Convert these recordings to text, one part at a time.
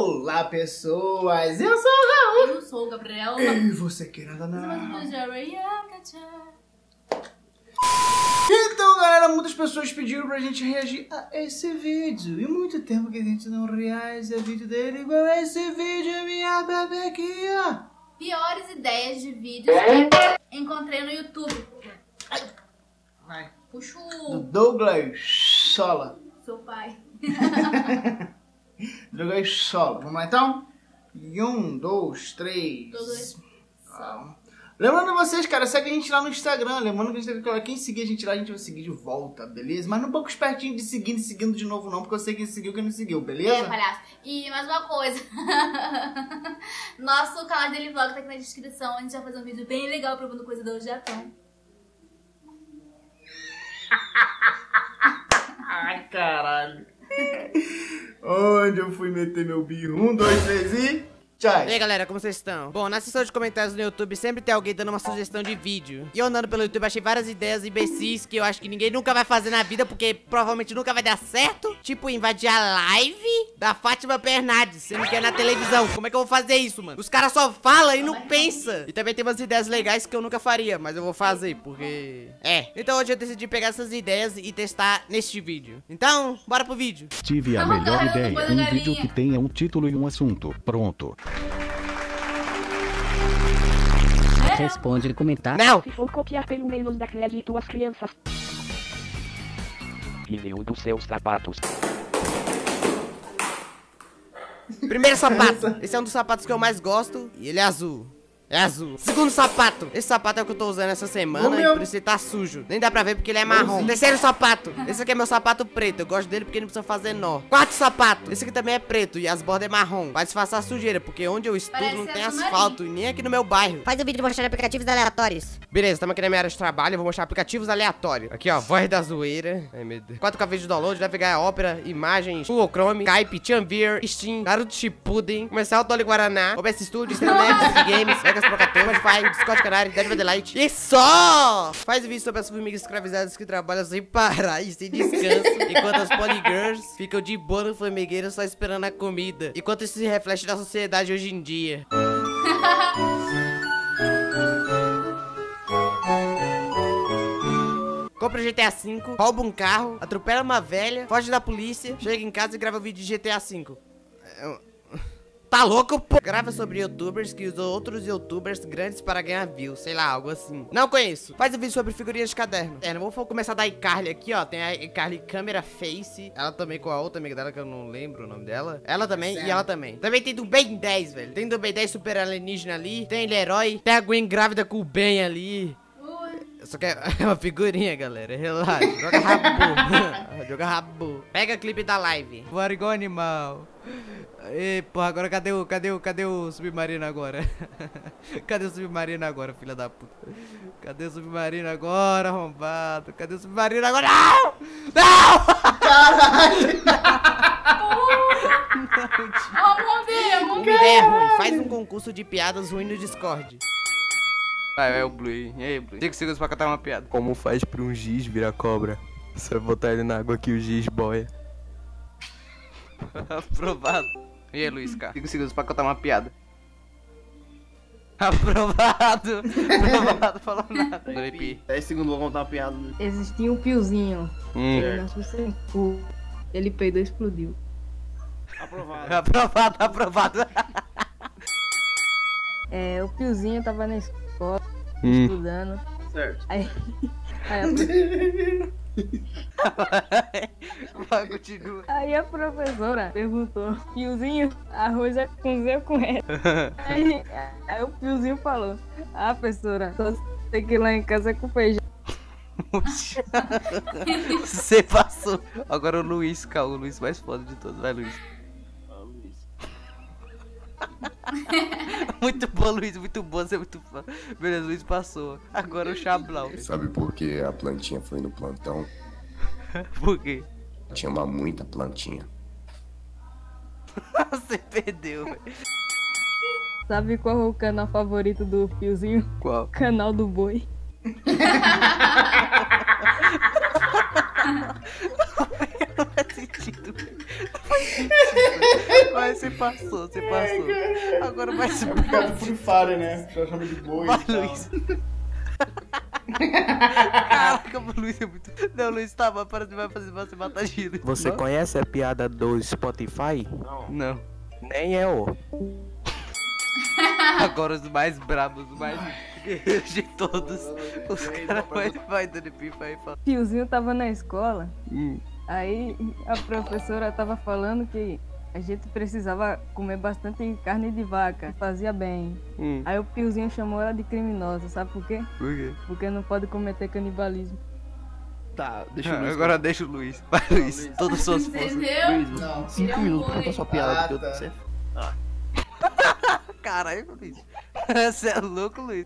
Olá, pessoas! Eu sou o Raul! Eu sou o Gabriel. E você, querida não? Então, galera, muitas pessoas pediram pra gente reagir a esse vídeo. E muito tempo que a gente não reage a vídeo dele igual a esse vídeo, minha bebequinha. Piores ideias de vídeos que encontrei no YouTube. Vai. Puxa Do o Douglas Sola. seu pai. Douglas Sola. Vamos lá, então? 1, 2, 3. Douglas Lembrando vocês, cara, segue a gente lá no Instagram. Lembrando que a gente tem que quem seguir a gente lá, a gente vai seguir de volta, beleza? Mas não um pouco espertinho de seguindo de novo não, porque eu sei quem seguiu e quem não seguiu, beleza? É, palhaço. E mais uma coisa. Nosso canal Daily Vlog tá aqui na descrição. A gente vai fazer um vídeo bem legal provando coisa do Japão. Ai, caralho. Onde eu fui meter meu birro? 1, 2, 3 e... tchau. E aí, galera, como vocês estão? Bom, na seção de comentários no YouTube sempre tem alguém dando uma sugestão de vídeo. E eu andando pelo YouTube achei várias ideias imbecis que eu acho que ninguém nunca vai fazer na vida, porque provavelmente nunca vai dar certo. Tipo, invadir a live da Fátima Bernardes, sendo que é na televisão. Como é que eu vou fazer isso, mano? Os caras só falam e não pensam. E também tem umas ideias legais que eu nunca faria, mas eu vou fazer, porque... Então hoje eu decidi pegar essas ideias e testar neste vídeo. Então, bora pro vídeo. Tive a melhor ideia, um vídeo que tenha um título e um assunto. Pronto. Responde comentar. Não! Se for copiar pelo menos dá crédito às crianças. Pneu dos seus sapatos. Primeiro sapato. Esse é um dos sapatos que eu mais gosto e ele é azul. É azul. Segundo sapato. Esse sapato é o que eu tô usando essa semana e por isso ele tá sujo. Nem dá pra ver porque ele é marrom. Terceiro sapato. Esse aqui é meu sapato preto. Eu gosto dele porque não precisa fazer nó. Quarto sapato. Esse aqui também é preto e as bordas é marrom. Vai disfarçar a sujeira, porque onde eu estudo Parece não tem azul asfalto e nem aqui no meu bairro. Faz o vídeo mostrando aplicativos aleatórios. Beleza, estamos aqui na minha área de trabalho. Eu vou mostrar aplicativos aleatórios. Aqui, ó, Voz da Zoeira. Ai, meu Deus. 4K vídeo de download, deve pegar Opera, Imagens, Google Chrome, Skype, Chambeer, Steam, Naruto Shippuden, Comercial Dolly Guaraná, OBS Studio, Streamlabs, Games, Vegas Pro 14, Spotify, Discord Canary, Dead by Daylight. E só! Faz vídeo sobre as formigas escravizadas que trabalham sem parar e sem descanso, enquanto as polygirls ficam de boa no formigueiro só esperando a comida. Enquanto isso se reflete na sociedade hoje em dia. Compra o GTA V, rouba um carro, atropela uma velha, foge da polícia, chega em casa e grava vídeo de GTA V. Tá louco, pô? Grava sobre youtubers que usam outros youtubers grandes para ganhar views, sei lá, algo assim. Não conheço. Faz um vídeo sobre figurinhas de caderno. Não vou começar da iCarly aqui, ó. Tem a iCarly Camera Face. Ela também com a outra amiga dela, que eu não lembro o nome dela. Ela também e ela também. Também tem do Ben 10, velho. Tem do Ben 10 super alienígena ali. Tem Leroy. Tem a Gwen grávida com o Ben ali. Só que é uma figurinha, galera. Relaxa. Joga rabo. Joga rabo. Pega clipe da live. Voar igual animal. Ei, porra, agora cadê o submarino agora? Cadê o submarino agora, filha da puta? Cadê o submarino agora, arrombado? Cadê o submarino agora? Não! Não! Caralho! Vamos ver, O vídeo é ruim. Faz um concurso de piadas ruim no Discord. Vai, o Blue aí. E aí, Blue? 5 segundos pra catar uma piada. Como faz pra um giz virar cobra? Você vai botar ele na água que o giz boia. Aprovado. E aí, Luiz, cara? 5 segundos pra contar uma piada. Aprovado. Aprovado, falou nada. 10 segundos, vou contar uma piada. Existia um piozinho. Ele nasceu sem cu. Ele peidou e explodiu. Aprovado. Aprovado, aprovado. O piozinho tava na escola, estudando. Certo. Aí a professora perguntou: Piozinho, arroz é com Z ou com S? Aí o piozinho falou: Ah, professora, só sei que lá em casa é com feijão. Você passou. Agora o Luiz, cara, o Luiz mais foda de todos. Vai, Luiz. Muito bom, Luiz, muito bom, você é muito fã. Beleza, Luiz passou. Agora o Chablau. Sabe por que a plantinha foi no plantão? Por quê? Tinha muita plantinha. Você perdeu, velho. Sabe qual é o canal favorito do piozinho? Qual? Canal do Boi. Não faz sentido. Não faz Você passou. Agora vai se Obrigado por Fire, né? Já chama de boi. Vai, e tal. Luiz. Caraca, o Luiz é muito... Não, Luiz, tá, mas para de vai fazer você matar Gil. Você conhece a piada do Spotify? Não. Nem eu. Agora os mais brabos, os mais guerreiros de todos. Os caras vai dando pipa aí e fala. Tiozinho tava na escola, aí a professora tava falando que a gente precisava comer bastante carne de vaca, fazia bem. Aí o Piozinho chamou ela de criminosa, sabe por quê? Por quê? Porque não pode cometer canibalismo. Tá, deixa eu ver. Agora deixa o Luiz. Vai, Luiz. Todas as suas forças. Entendeu? Luiz, Não. 5 minutos pra contar sua piada, porque eu tá. sei. caralho, Luiz. Você é louco, Luiz.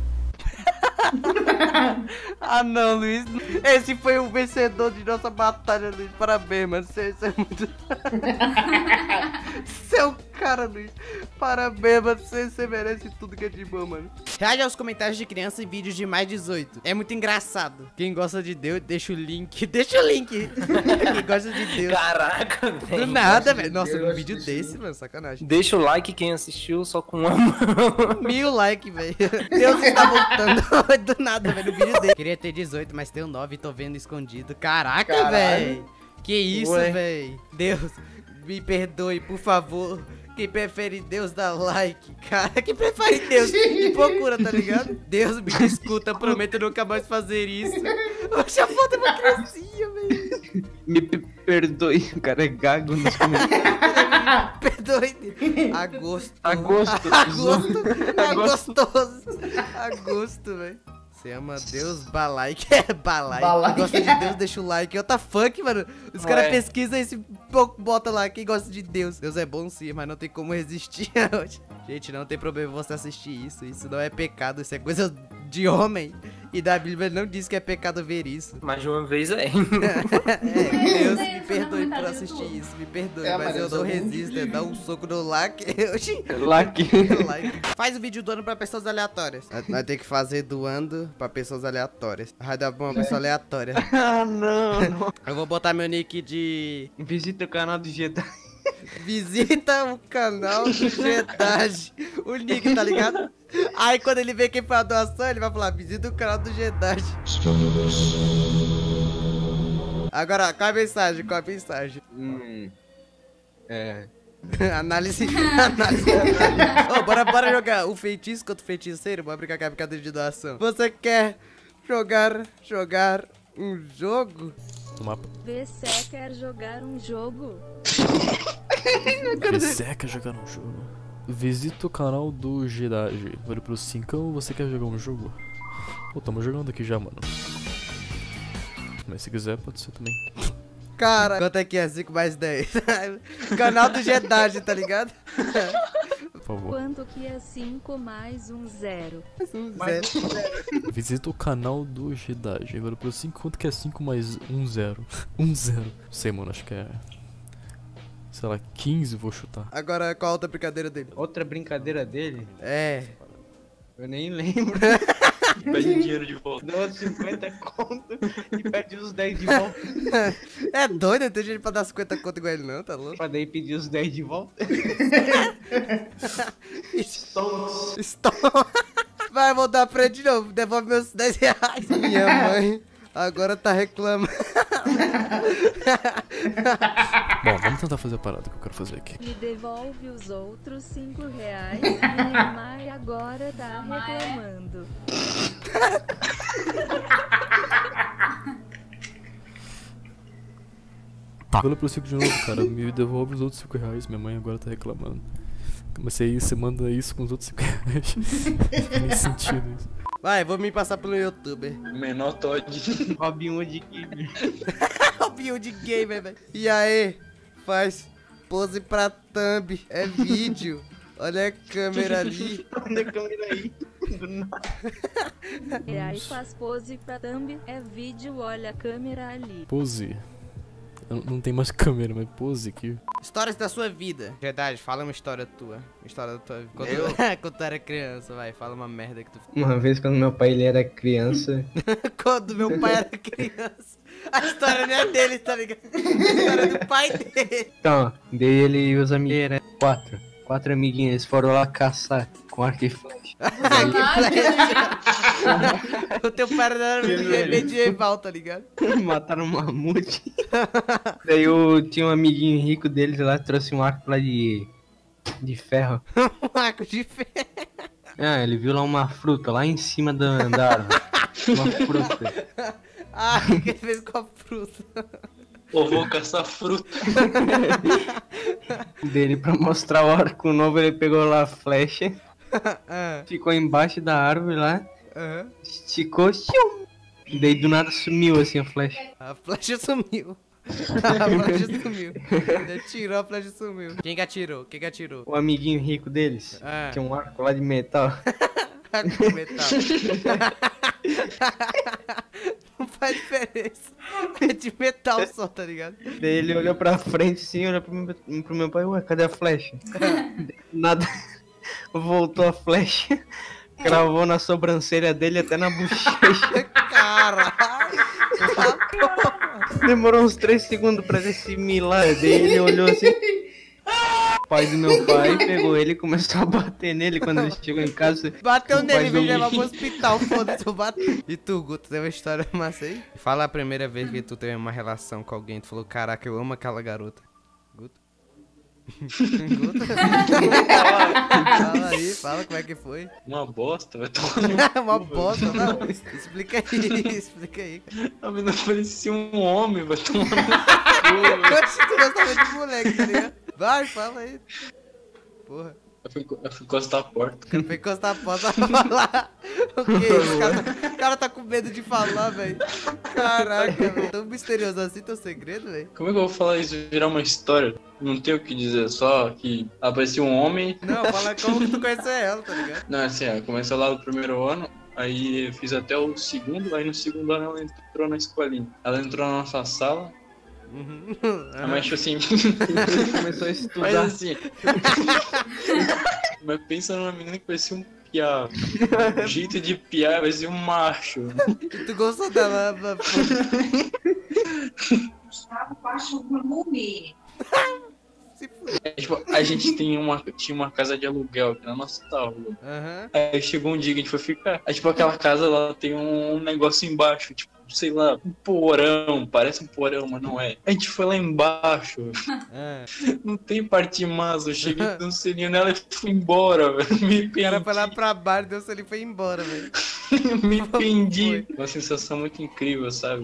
Ah não, Luiz. Esse foi o vencedor de nossa batalha, Luiz. Parabéns, mano. Você é muito. Você é o cara, Luiz. Parabéns, mano. Você merece tudo que é de bom, mano. Reage aos comentários de criança e vídeos de mais 18. É muito engraçado. Quem gosta de Deus, deixa o link. Deixa o link. Quem gosta de Deus. Caraca, Do velho. nada, velho. Nossa, Deus, num vídeo deixa desse, mano. Sacanagem. Deixa o like quem assistiu só com uma mão. 1000 likes, velho. Deus está voltando. Do nada, velho. No vídeo dele. Queria ter 18, mas tenho 9 e tô vendo escondido. Caraca, Caralho. velho. Que isso, Ué. velho. Deus, me perdoe, por favor. Quem prefere Deus dá like, cara. Quem prefere Deus me procura, tá ligado? Deus me escuta, prometo nunca mais fazer isso. Oxe, a foto é uma criancinha, velho. Me perdoe, o cara é gago nos comentários. Perdoe. Agosto. Agosto. Agostoso. Agosto, velho. Você ama Deus, balike. É, balike. Balike. Gosta de Deus, deixa o like. What the fuck, mano? Os caras pesquisam esse bota lá. Quem gosta de Deus? Deus é bom sim, mas não tem como resistir. Gente, não tem problema você assistir isso. Isso não é pecado, isso é coisa de homem. E da Bíblia não diz que é pecado ver isso. Mais de uma vez é. É, Deus me Isso, perdoe não, por tá assistir YouTube. isso. Me perdoe, É, mas mas eu eu não sou resisto. É dar um soco no like. Oxi. Like. Like. Faz o vídeo doando pra pessoas aleatórias. Vai ter que fazer doando pra pessoas aleatórias. Vai dar bom, pessoa aleatória. Ah, não. Eu vou botar meu nick de... Visita o canal do Jedi. Visita o canal do Jedi. O nick, tá ligado? Aí quando ele vê quem foi a doação, ele vai falar, visita o canal do Jedi. Agora, qual a mensagem? Qual a mensagem? Análise. Ô, bora jogar o feitiço contra o feiticeiro. Bora brincar com a brincadeira de doação. Você quer jogar um jogo? Você quer jogar um jogo? Você quer jogar um jogo? Visita o canal do Jedi. Vale pro 5, você quer jogar um jogo? Pô, tamo jogando aqui já, mano. Mas se quiser, pode ser também. Cara, quanto é que é? 5 mais 10. Canal do Jedi, tá ligado? Por favor. Quanto que é 5 mais 1 0? Visita o canal do Jedi. Vale pro 5, quanto que é 5 mais 1 0? 1 0. Sei, mano, acho que é... sei lá, 15 vou chutar. Agora, qual a outra brincadeira dele? Outra brincadeira dele? É. Eu nem lembro. Pede o dinheiro de volta. Dou 50 conto e pede os 10 de volta. É doido, não tem gente pra dar 50 conto igual ele não, tá louco? Pra daí pedir os 10 de volta. Estou. Vai voltar pra ele de novo, devolve meus 10 reais. Minha mãe agora tá reclamando. Bom, vamos tentar fazer a parada que eu quero fazer aqui. Me devolve os outros 5 reais. Minha mãe agora tá reclamando. Vale pro 5 de novo, cara. Me devolve os outros 5 reais. Minha mãe agora tá reclamando. Mas aí você manda isso com os outros 5 reais. Não tem nem sentido isso. Vai, vou me passar pelo youtuber. Menor Todd. Robin Hood Gamer. Robinho gamer, velho. E aí, faz pose pra thumb. É vídeo. Olha a câmera ali. Olha a câmera aí. E aí faz pose pra thumb, é vídeo, olha a câmera ali. Pose. Não tem mais câmera, mas pose aqui. Histórias da sua vida. Verdade, fala uma história tua. Uma história da tua vida. Quando tu era criança, vai. Fala uma merda que tu... Uma vez quando meu pai ele era criança. Quando meu pai era criança. A história não é dele, tá ligado? A história é do pai dele. Então, daí ele e os amiguinhos, né? Quatro amiguinhos, eles foram lá caçar com arco e flecha. O teu pai era medieval, tá ligado? Mataram um mamute. Daí tinha um amiguinho rico deles lá, trouxe um arco lá de ferro. Um arco de ferro. Ah, ele viu lá uma fruta lá em cima da árvore. Uma fruta. Ah, o que ele fez com a fruta? Pô, vou caçar fruta. Dele pra mostrar o arco novo, ele pegou lá a flecha. Ficou embaixo da árvore lá. Esticou. Daí do nada sumiu assim a flecha. A flecha sumiu. A flecha sumiu. Ele tirou, a flecha sumiu. Quem que atirou? Quem que atirou? O amiguinho rico deles. Tinha um arco lá de metal. Arco de metal. Não faz diferença. É de metal só, tá ligado? Daí ele olhou pra frente assim, olhou pro meu pai, ué, cadê a flecha? Nada. Voltou a flecha, cravou na sobrancelha dele até na bochecha. Caralho! Demorou uns 3 segundos pra assimilar. Daí ele olhou assim. O pai do meu pai pegou ele e começou a bater nele quando ele chegou em casa. Bateu nele, veio levar pro hospital, foda-se, eu bati. E tu, Guto, tem uma história massa aí? Fala a primeira vez que tu teve uma relação com alguém, tu falou, caraca, eu amo aquela garota. Guto? Guto? Fala aí, fala como é que foi. Uma bosta, vai tomar. Uma bosta, não. Explica aí. A menina parecia um homem, vai tomar. Oxe, tu gostava de moleque, tá ligado? Vai, fala aí. Porra. Eu fui encostar a porta. O cara foi encostar a porta pra falar. O quê? O cara tá com medo de falar, velho. Caraca, velho. Tão misterioso assim teu segredo, velho. Como é que eu vou falar isso virar uma história? Não tenho o que dizer, só que apareceu um homem. Não, fala como que tu conheceu ela, tá ligado? Não, assim, começou lá no primeiro ano. Aí eu fiz até o segundo. Aí no segundo ano ela entrou na escolinha. Ela entrou na nossa sala. Mas tipo assim. Começou a estudar. Mas assim. Mas pensa numa menina que parecia um piá. O jeito de piá vai ser um macho. E tu gostou dela? Gustavo baixo do nome. Tipo, a gente tinha uma casa de aluguel aqui na nossa rua. Aí chegou um dia que a gente foi ficar. Aí, tipo, aquela casa ela tem um negócio embaixo, tipo, sei lá, um porão, parece um porão, mas não é. A gente foi lá embaixo. Não tem parte massa. Eu cheguei dando um selinho nela e fui embora, velho. Me perdi. O cara foi lá pra baixo, deu selinho e foi embora, velho. Me perdi. Uma sensação muito incrível, sabe?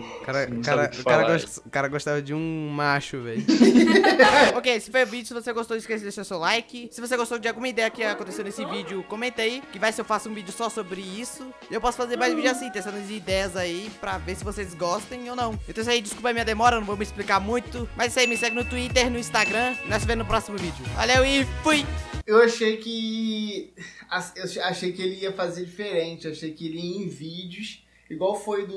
O cara gostava de um macho, velho. Ok, esse foi o vídeo. Se você gostou, não esqueça de deixar seu like. Se você gostou de alguma ideia que aconteceu nesse vídeo, comenta aí, que vai ser eu faço um vídeo só sobre isso. E eu posso fazer mais vídeo assim, testando as ideias aí, pra ver se vocês gostem ou não. Então isso aí, desculpa a minha demora, não vou me explicar muito. Mas isso aí, me segue no Twitter, no Instagram. E nós se vemos no próximo vídeo. Valeu e fui! Eu achei que ele ia fazer diferente. Eu achei que ele ia em vídeos, igual foi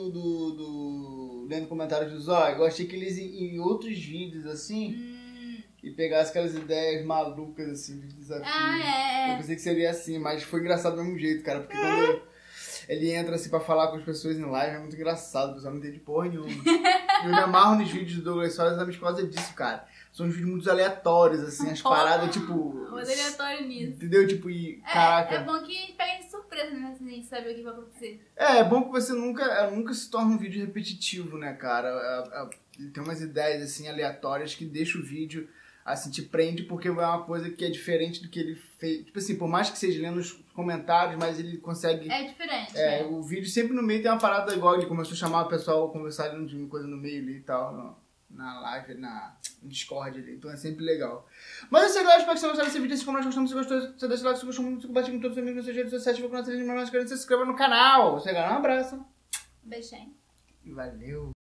lendo comentários do Zóio. Eu achei que eles iam em outros vídeos assim e pegasse aquelas ideias malucas assim de desafio. Eu pensei que seria assim, mas foi engraçado do mesmo jeito, cara, porque quando ele entra assim pra falar com as pessoas em live é muito engraçado, o pessoal não entende porra nenhuma. Eu me amarro nos vídeos do Douglas Soares por causa disso, cara. São uns vídeos muito aleatórios, assim, as paradas, tipo... Muito aleatório nisso. Entendeu? Tipo, caraca... É bom que pega de surpresa, né? Assim, a gente sabe o que vai acontecer. É bom que você nunca se torna um vídeo repetitivo, né, cara? Tem umas ideias, assim, aleatórias que deixam o vídeo, assim, te prende, porque é uma coisa que é diferente do que ele fez. Tipo assim, por mais que seja lendo os comentários, mas ele consegue... É diferente. O vídeo sempre no meio tem uma parada igual, ele começou a chamar o pessoal a conversar ali de uma coisa no meio ali e tal, na live, no Discord ali, então é sempre legal. Mas é isso aí, galera, espero que vocês gostaram desse vídeo, assim como nós gostamos, se gostou, você deixa o like, se gostou muito, compartilha com todos os amigos nas suas redes sociais, se for com nossa rede, se inscreva no canal. Você ganha um abraço. Beijinho. Valeu.